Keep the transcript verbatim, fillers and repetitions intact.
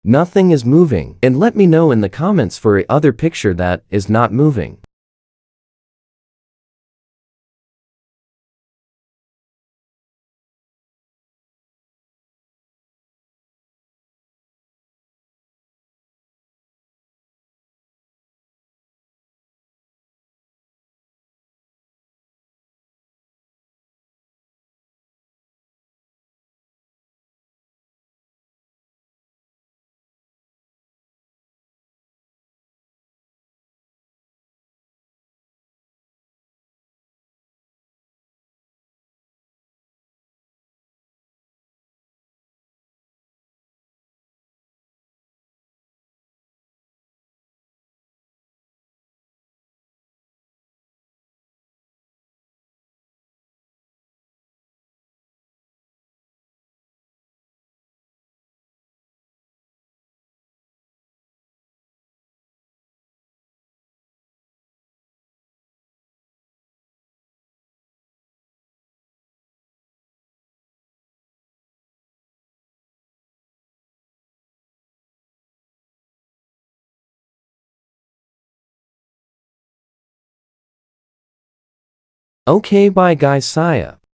Nothing is moving, and let me know in the comments for a other picture that is not moving. Okay, bye guys, Saya.